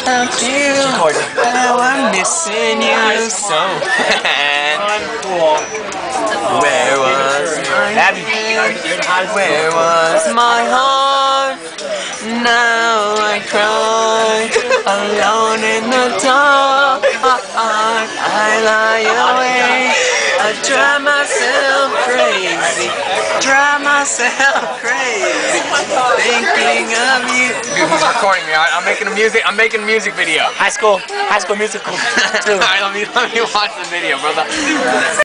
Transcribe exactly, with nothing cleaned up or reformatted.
without you. Oh, I'm missing you so bad. Where was my head? Where was my heart? Now I cry alone in the dark. I lie awake. I drive myself crazy. Drive myself crazy. Thinking of you. Dude, he's recording me. I, I'm making a music. I'm making a music video. High school, high school musical. Alright, let me let me watch the video, brother.